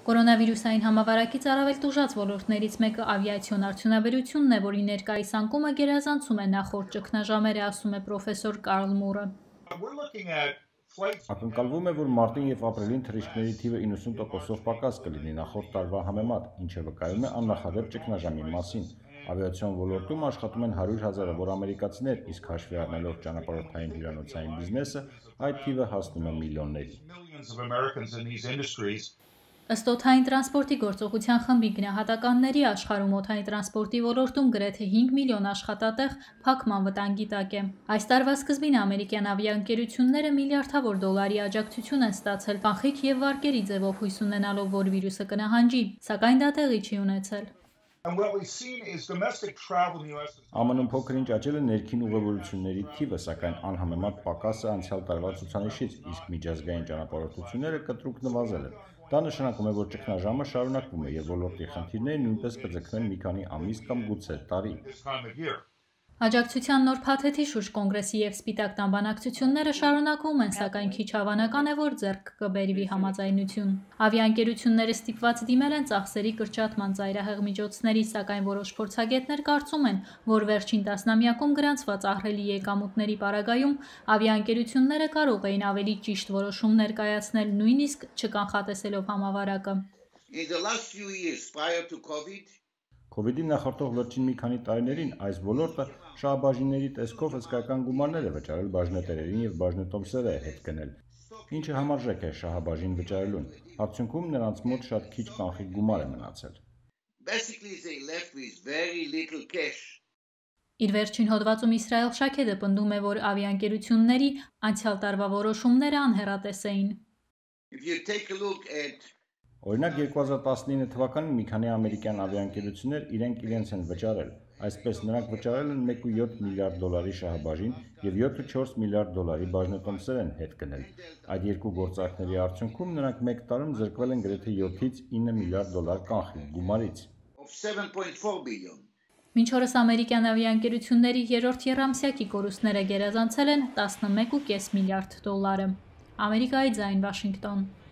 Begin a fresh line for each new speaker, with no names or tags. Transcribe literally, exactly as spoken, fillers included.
Կորոնավիրուսային համավարակից առավել տուժած ոլորտներից մեկը ավիացիոն արդյունաբերությունն է, որի ներկայիս անկումը գերազանցում է նախորդ ճգնաժամերը, ասում է պրոֆեսոր Կարլ Մուրը։
Ակնկալվում է, որ մարտին և ապրիլին թռիչքների թիվը իննսուն տոկոսով պակաս կլինի նախորդ տարվա համեմատ, ինչը վկայում է աննախադեպ ճգնաժամի մասին։ Ավիացիոն ոլորտում աշխատում են հարյուր հազարավոր ամերիկացիներ, իսկ հաշվի առնելով ճանապարհորդային հյուրանոցային բիզնեսը, այդ թիվը հասնում է միլիոնների։
Ըստ օդային տրանսպորտի գործողության խմբի գնահատականների, աշխարհում օդային տրանսպորտի ոլորտում գրեթե հինգ միլիոն աշխատատեղ փակման վտանգի տակ է։ Այս տարվա սկզբին ամերիկյան ավիաընկերությունները միլիարդավոր դոլարի աջակցություն են ստացել կանխիկ և վարկերի ձևով հույս ունենալով, որ վիրուսը կնահանջի, սակայն դա տեղի չի ունեցել։
ԱՄՆ -ում փոքր-ինչ աճել է ներքին ուղևորությունների թիվը, սակայն անհամեմատ պակասը անցյալ տարվա ցուցանիշից, իսկ միջազգային ճանապարհորդությունները կտրուկ նվազել են։ Դա նշանակում է, որ ճգնաժամը շարունակվում է, և ոլորտի խնդիրները նույնպես կձգվեն մի քանի ամիս կամ գուցե տարի։
Աջակցության նոր փաթեթի շուրջ Կոնգրեսի և Սպիտակ տան բանակցությունները շարունակվում են, սակայն քիչ հավանական է, որ ձեռք կբերվի համաձայնություն։ Ավիաընկերությունները ստիպված դիմել են ծախսերի կրճատման ծայրահեղ միջոցների, սակայն որոշ փորձագետներ կարծում են, որ վերջին տասնամյակում գրանցված ահռելի եկամուտների պարագայում ավիաընկերությունները կարող էին ավելի ճիշտ որոշումներ կայացնել, նույնիսկ չկանխատեսելով համավարակը։
Քովիդին նախորդող վերջին մի քանի տարիներին այս ոլորտը շահբաժինների տեսքով հսկայական գումարներ է վճարել բաժնետերերին և բաժնետոմսեր է հետ գնել, ինչը համարժեք է շահաբաժին վճարելուն։ Արդյունքում նրանց մոտ շատ քիչ կանխիկ գումար է մնացել։
Իր վերջին հոդվածում Իսրայել Շաքեդը պնդում է, որ ավիաընկերությունների անցյալ տարվա որոշումները անհեռատես էին։
Օրինակ, երկու հազար տասնինը թվականին մի քանի ամերիկյան ավիաընկերություններ իրենք իրենց են վճարել։ Այսպես, նրանք վճարել են մեկ կόμma յոթ միլիարդ դոլարի շահաբաժին և յոթ կόμma չորս միլիարդ դոլարի բաժնետոմսեր են հետ գնել։ Այդ երկու գործարքների արդյունքում նրանք մեկ տարում զրկվել են գրեթե յոթից ինը միլիարդ դոլար կանխիկ գումարից։
Մինչ օրս ամերիկյան ավիաընկերությունների երրորդ եռամսյակի կորուստները գերազանցել են տասնմեկ կόμma պինգ միլիարդ դոլարը։ Ամերիկայի ձայն, Վաշինգտոն։